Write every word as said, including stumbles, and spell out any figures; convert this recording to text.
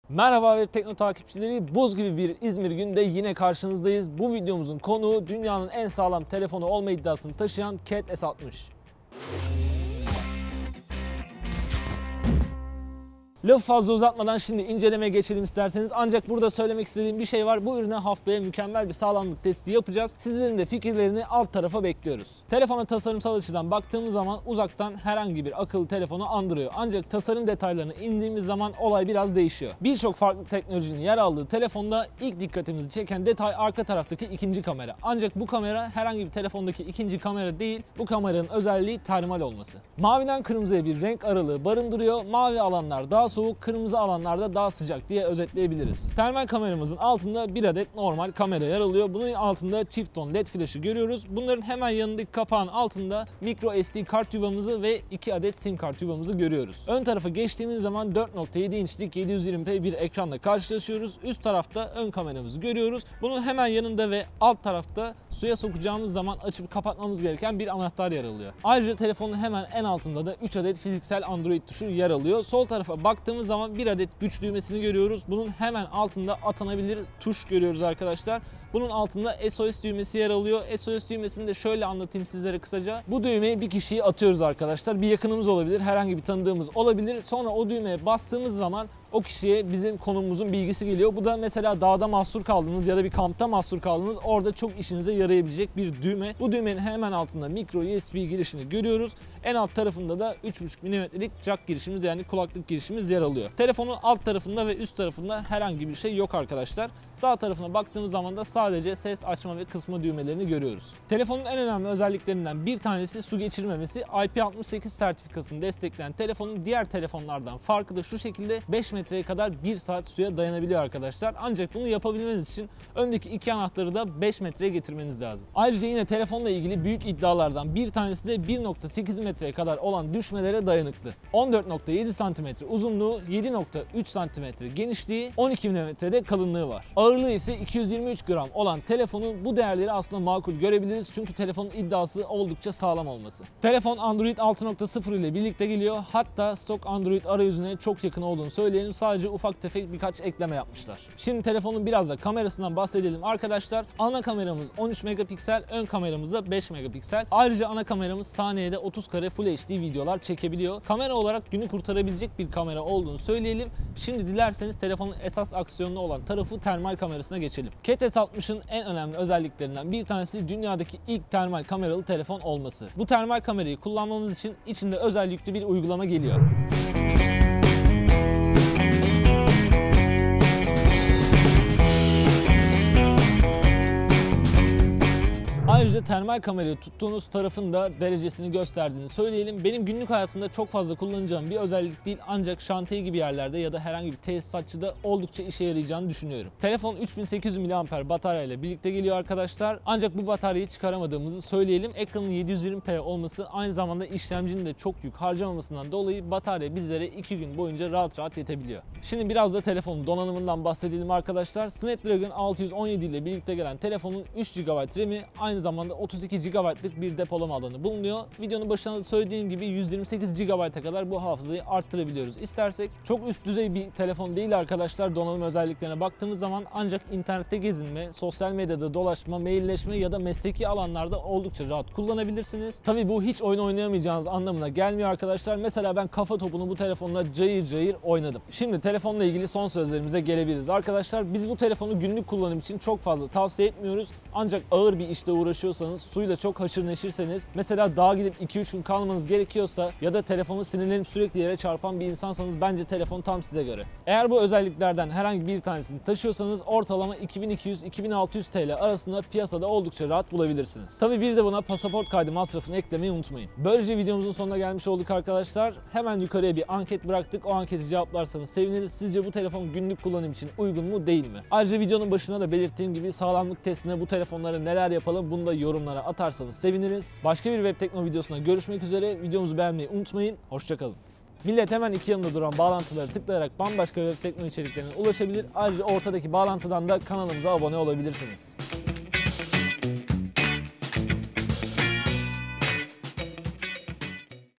Merhaba Web Tekno takipçileri, buz gibi bir İzmir günde yine karşınızdayız. Bu videomuzun konuğu dünyanın en sağlam telefonu olma iddiasını taşıyan Cat S altmış. Lafı fazla uzatmadan şimdi incelemeye geçelim isterseniz. Ancak burada söylemek istediğim bir şey var. Bu ürüne haftaya mükemmel bir sağlamlık testi yapacağız. Sizlerin de fikirlerini alt tarafa bekliyoruz. Telefona tasarımsal açıdan baktığımız zaman uzaktan herhangi bir akıllı telefonu andırıyor. Ancak tasarım detaylarına indiğimiz zaman olay biraz değişiyor. Birçok farklı teknolojinin yer aldığı telefonda ilk dikkatimizi çeken detay arka taraftaki ikinci kamera. Ancak bu kamera herhangi bir telefondaki ikinci kamera değil. Bu kameranın özelliği termal olması. Maviden kırmızıya bir renk aralığı barındırıyor. Mavi alanlar daha soğuk, kırmızı alanlarda daha sıcak diye özetleyebiliriz. Termal kameramızın altında bir adet normal kamera yer alıyor. Bunun altında çift ton led flaşı görüyoruz. Bunların hemen yanındaki kapağın altında micro S D kart yuvamızı ve iki adet sim kart yuvamızı görüyoruz. Ön tarafa geçtiğimiz zaman dört nokta yedi inçlik yedi yüz yirmi p bir ekranla karşılaşıyoruz. Üst tarafta ön kameramızı görüyoruz. Bunun hemen yanında ve alt tarafta suya sokacağımız zaman açıp kapatmamız gereken bir anahtar yer alıyor. Ayrıca telefonun hemen en altında da üç adet fiziksel Android tuşu yer alıyor. Sol tarafa baktığımız zaman bir adet güç düğmesini görüyoruz. Bunun hemen altında atanabilir tuş görüyoruz arkadaşlar. Bunun altında S O S düğmesi yer alıyor. S O S düğmesini de şöyle anlatayım sizlere kısaca. Bu düğmeyi bir kişiye atıyoruz arkadaşlar. Bir yakınımız olabilir, herhangi bir tanıdığımız olabilir. Sonra o düğmeye bastığımız zaman o kişiye bizim konumumuzun bilgisi geliyor. Bu da mesela dağda mahsur kaldınız ya da bir kampta mahsur kaldınız. Orada çok işinize yarayabilecek bir düğme. Bu düğmenin hemen altında micro U S B girişini görüyoruz. En alt tarafında da üç buçuk milimetrelik jack girişimiz, yani kulaklık girişimiz yer alıyor. Telefonun alt tarafında ve üst tarafında herhangi bir şey yok arkadaşlar. Sağ tarafına baktığımız zaman da sadece ses açma ve kısma düğmelerini görüyoruz. Telefonun en önemli özelliklerinden bir tanesi su geçirmemesi. I P altmış sekiz sertifikasını destekleyen telefonun diğer telefonlardan farkı da şu şekilde: beş metreye kadar bir saat suya dayanabiliyor arkadaşlar. Ancak bunu yapabilmeniz için öndeki iki anahtarı da beş metreye getirmeniz lazım. Ayrıca yine telefonla ilgili büyük iddialardan bir tanesi de bir nokta sekiz metreye kadar olan düşmelere dayanıklı. on dört nokta yedi santimetre uzunluğu, yedi nokta üç santimetre genişliği, on iki milimetrede kalınlığı var. Ağırlığı ise iki yüz yirmi üç gram olan telefonun bu değerleri aslında makul görebiliriz. Çünkü telefonun iddiası oldukça sağlam olması. Telefon Android altı nokta sıfır ile birlikte geliyor. Hatta stok Android arayüzüne çok yakın olduğunu söyleyelim. Sadece ufak tefek birkaç ekleme yapmışlar. Şimdi telefonun biraz da kamerasından bahsedelim arkadaşlar. Ana kameramız on üç megapiksel, ön kameramız da beş megapiksel. Ayrıca ana kameramız saniyede otuz kare Full H D videolar çekebiliyor. Kamera olarak günü kurtarabilecek bir kamera olduğunu söyleyelim. Şimdi dilerseniz telefonun esas aksiyonlu olan tarafı termal kamerasına geçelim. Cat S altmışın en önemli özelliklerinden bir tanesi dünyadaki ilk termal kameralı telefon olması. Bu termal kamerayı kullanmamız için içinde özel yüklü bir uygulama geliyor. Ayrıca termal kamerayı tuttuğunuz tarafın da derecesini gösterdiğini söyleyelim. Benim günlük hayatımda çok fazla kullanacağım bir özellik değil, ancak şantiye gibi yerlerde ya da herhangi bir tesisatçıda oldukça işe yarayacağını düşünüyorum. Telefon üç bin sekiz yüz miliamper batarya ile birlikte geliyor arkadaşlar. Ancak bu bataryayı çıkaramadığımızı söyleyelim. Ekranın yedi yüz yirmi p olması, aynı zamanda işlemcinin de çok yük harcamamasından dolayı batarya bizlere iki gün boyunca rahat rahat yetebiliyor. Şimdi biraz da telefonun donanımından bahsedelim arkadaşlar. Snapdragon altı yüz on yedi ile birlikte gelen telefonun üç gigabayt RAM'i, aynı zamanda otuz iki gigabaytlık bir depolama alanı bulunuyor. Videonun başında söylediğim gibi yüz yirmi sekiz gigabayta kadar bu hafızayı arttırabiliyoruz istersek. Çok üst düzey bir telefon değil arkadaşlar donanım özelliklerine baktığımız zaman, ancak internette gezinme, sosyal medyada dolaşma, mailleşme ya da mesleki alanlarda oldukça rahat kullanabilirsiniz. Tabi bu hiç oyun oynayamayacağınız anlamına gelmiyor arkadaşlar. Mesela ben kafa topunu bu telefonla cayır cayır oynadım. Şimdi telefonla ilgili son sözlerimize gelebiliriz arkadaşlar. Biz bu telefonu günlük kullanım için çok fazla tavsiye etmiyoruz. Ancak ağır bir işte uğraşıyorsanız, suyla çok haşır neşirseniz, mesela dağa gidip iki üç gün kalmanız gerekiyorsa ya da telefonu sinirlenip sürekli yere çarpan bir insansanız bence telefon tam size göre. Eğer bu özelliklerden herhangi bir tanesini taşıyorsanız ortalama iki bin iki yüz iki bin altı yüz T L arasında piyasada oldukça rahat bulabilirsiniz. Tabi bir de buna pasaport kaydı masrafını eklemeyi unutmayın. Böylece videomuzun sonuna gelmiş olduk arkadaşlar. Hemen yukarıya bir anket bıraktık. O anketi cevaplarsanız seviniriz. Sizce bu telefon günlük kullanım için uygun mu değil mi? Ayrıca videonun başına da belirttiğim gibi sağlamlık testine bu telefonlara neler yapalım bunu da yorumlara atarsanız seviniriz. Başka bir Web Tekno videosunda görüşmek üzere. Videomuzu beğenmeyi unutmayın. Hoşçakalın. Millet hemen iki yanında duran bağlantıları tıklayarak bambaşka Web Tekno içeriklerine ulaşabilir. Ayrıca ortadaki bağlantıdan da kanalımıza abone olabilirsiniz.